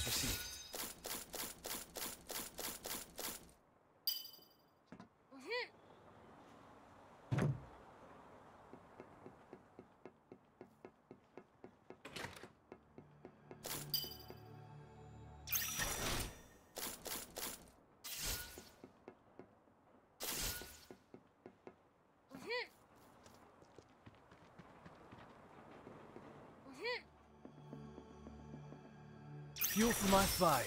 received. Fuel for my fire.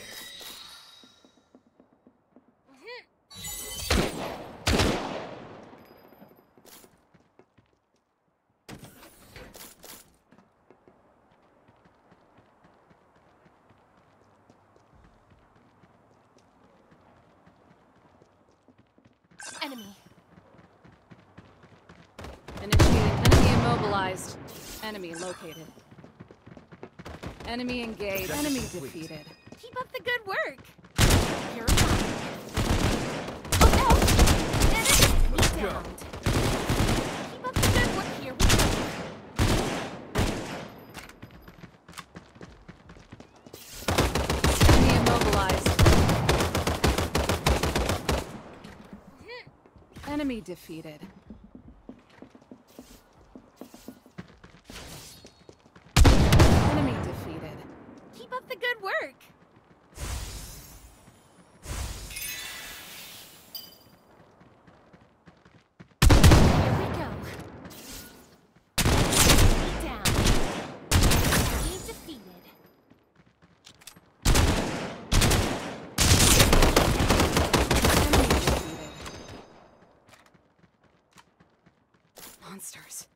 Enemy. Initiated. Enemy immobilized. Enemy located. Enemy engaged. Enemy defeated. Keep up the good work. You're fine. Oh no! Enemy downed. Keep up the good work. Here we go. Enemy immobilized. Enemy defeated. Enemy defeated. Keep up the good work. Here we go. Down. Enemy defeated. Enemy defeated. Monsters.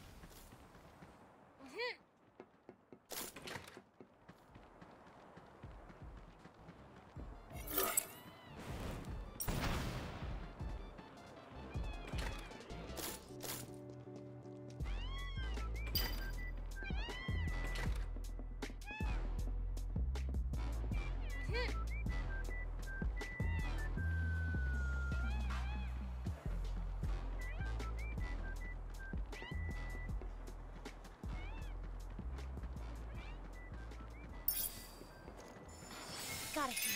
Gotta heal.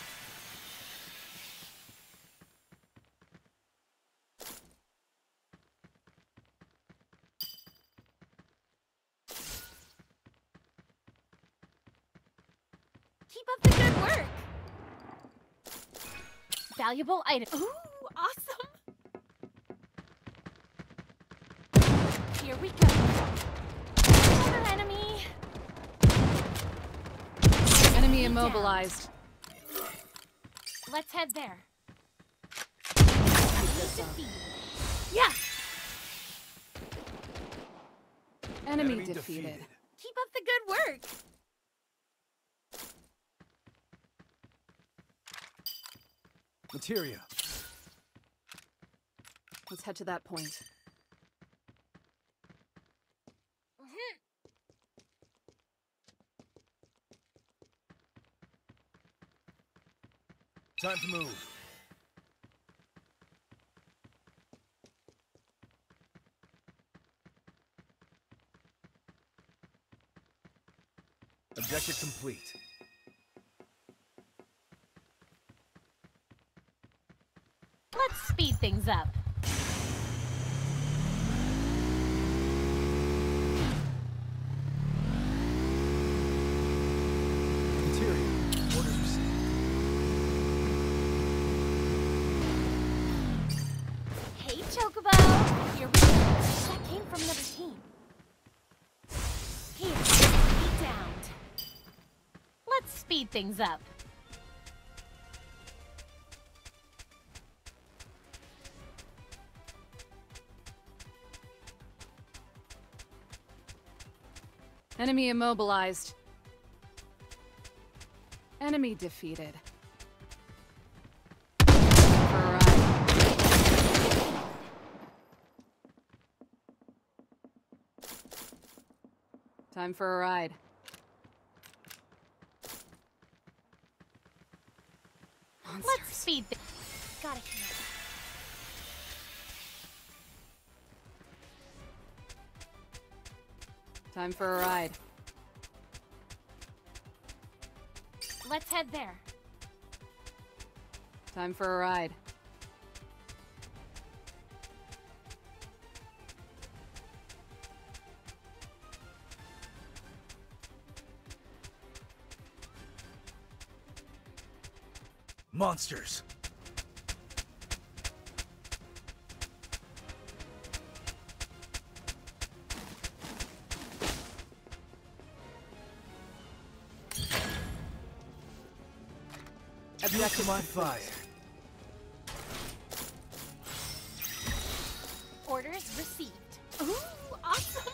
Keep up the good work. Valuable item. Ooh, awesome. Here we go. Another enemy. Enemy immobilized. Let's head there. Yeah. Enemy defeated. Keep up the good work. Materia. Let's head to that point. Time to move. Objective complete. Let's speed things up. Materia. Orders received. Hey, Chocobo! Here we go. That came from another team. Here, be downed. Let's speed things up. Enemy immobilized. Enemy defeated. Time for a ride. Monsters. Let's speed things. Gotta heal. Time for a ride. Let's head there. Time for a ride. Monsters! Fuel for my fire. Orders received. Ooh, awesome!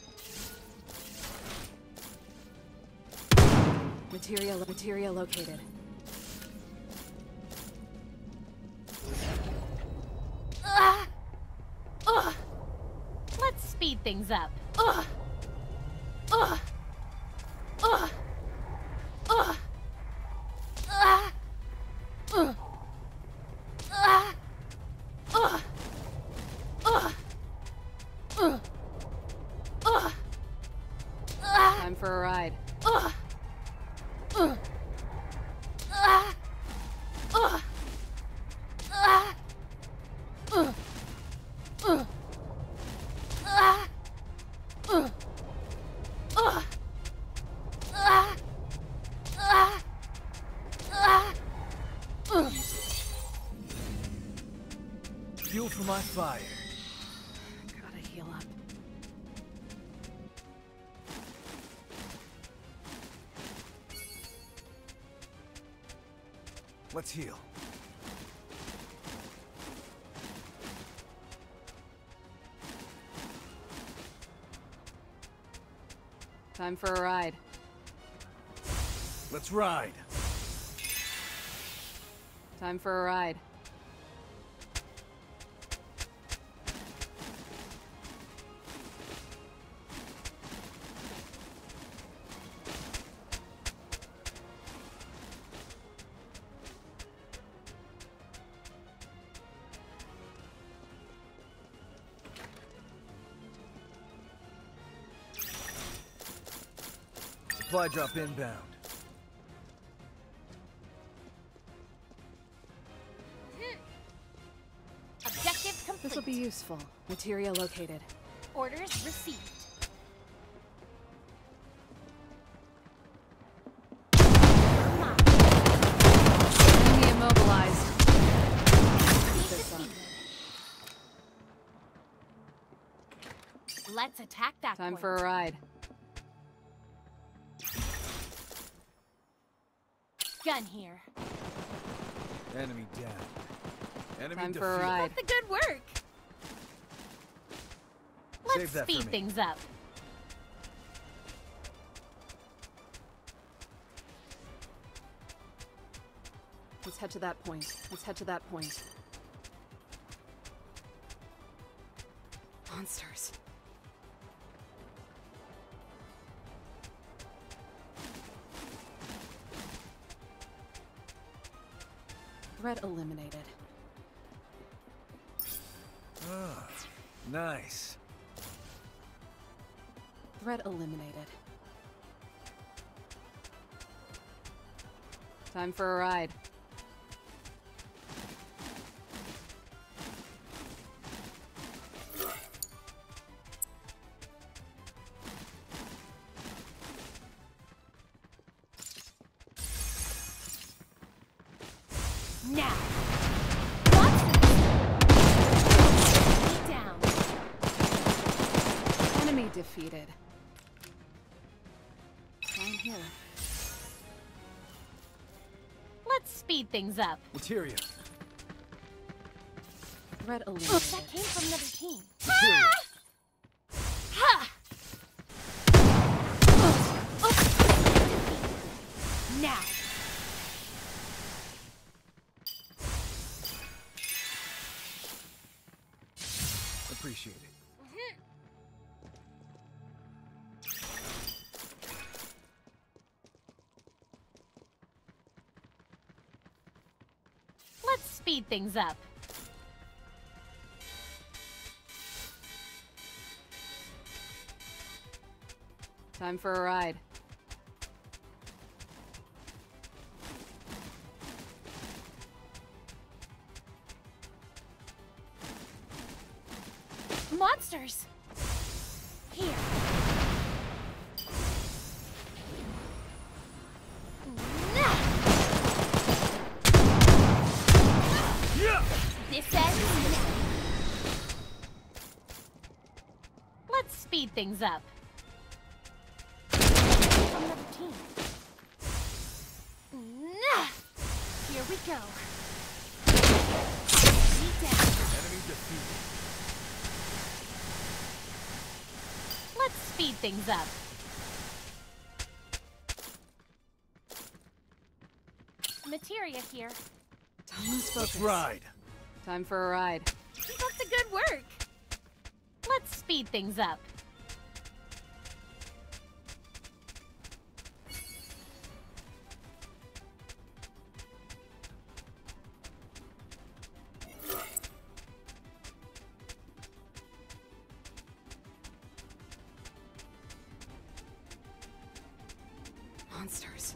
Material located. Let's speed things up. Time for a ride. Fuel for my fire. Gotta heal up. Let's heal. Time for a ride. Let's ride. Time for a ride. Supply drop inbound. Objective complete. This will be useful. Material located. Orders received. Enemy immobilized. Let's attack that Time point. for a ride. Gun here. Enemy down. Enemy Time defeated. for a ride. That's the good work. Save Let's that for speed me. things up. Let's head to that point. Let's head to that point. Monsters. Threat eliminated. Ah, nice. Threat eliminated. Time for a ride. Now. Monsters. Be down. Enemy defeated. I'm here. Let's speed things up. Materia. Threat That eliminated. came from another team. Materia. Ha! Now. Appreciate it. Let's speed things up. Time for a ride. Monsters! Here. Yeah! This ends now. Let's speed things up. Another team. Here we go. Beat down. Enemy defeated. Let's speed things up. Materia here. Let's ride. Time for a ride. Keep up the good work. Let's speed things up. Monsters.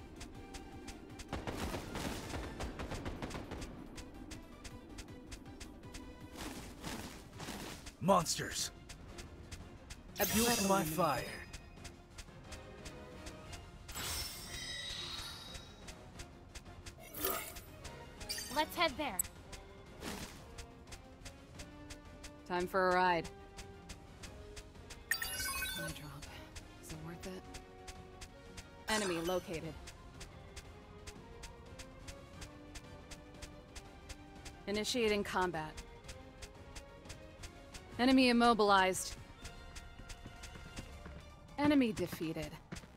Monsters. Fuel for my fire. Let's head there. Time for a ride. My drop. Is it worth it? Enemy located. Initiating combat. Enemy immobilized. Enemy defeated.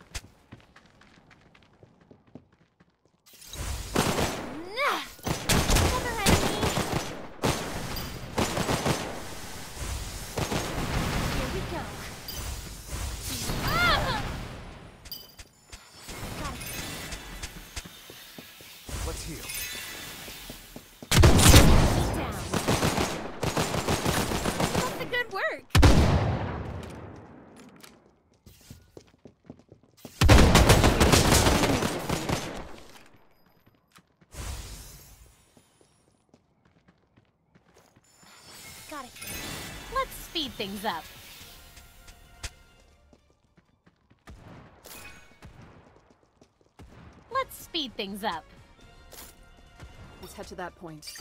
Another enemy. Here we go. Ah! Got it. Let's heal. Beat down. Keep up the good work. Got it. Let's speed things up. Let's speed things up. Let's head to that point.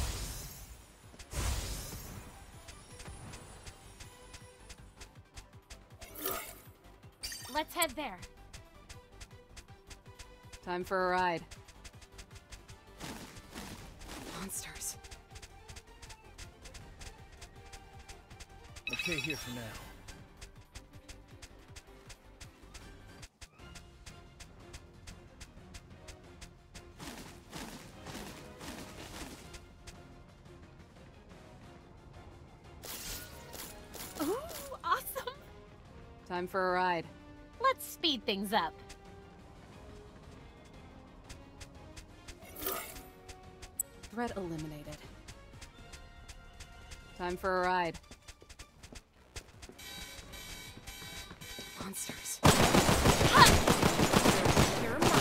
Let's head there. Time for a ride. Monsters. Okay, here for now. Ooh, awesome! Time for a ride. Let's speed things up. Threat eliminated. Time for a ride. Monsters. You're mine.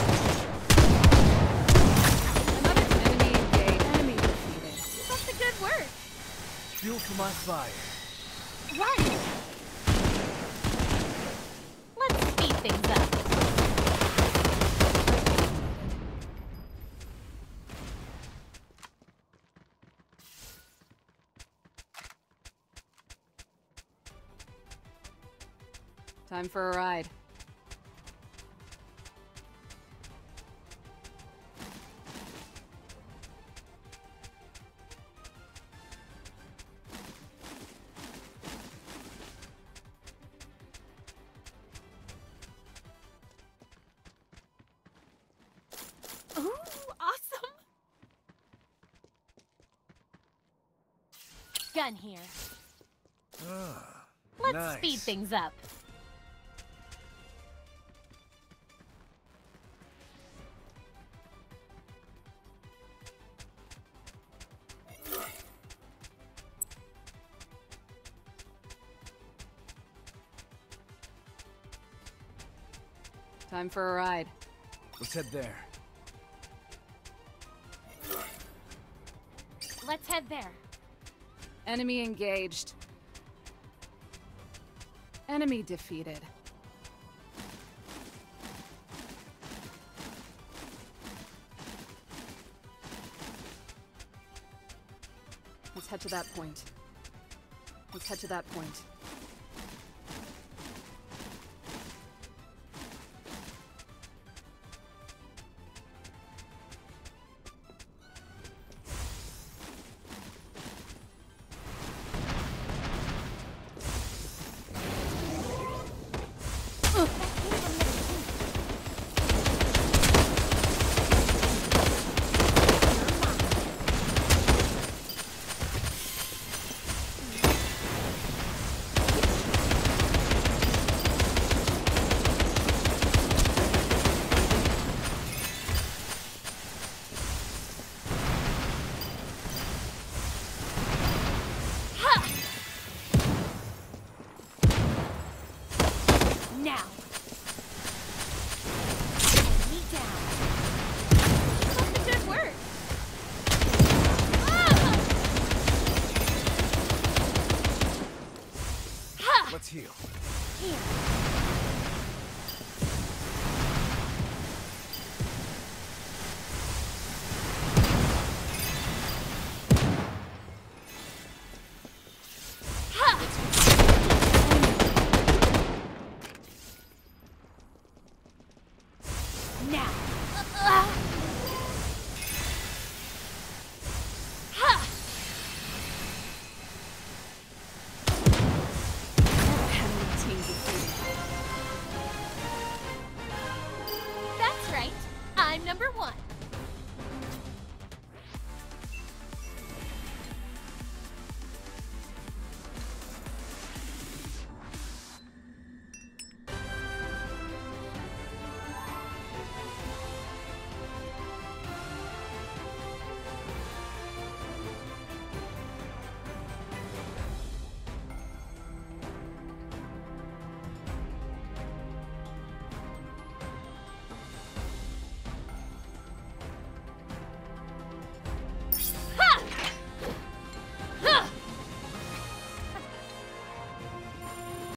Another enemy engaged. Enemy defeated. Keep up the good work. Fuel for my fire. Right. Let's speed things up. Time for a ride. Ooh, awesome! Gun here. Ah, Let's nice. speed things up. Time for a ride. Let's head there. Let's head there. Enemy engaged. Enemy defeated. Let's head to that point. Let's head to that point. Now. Enemy down. Keep up the good work. Let's heal. Here.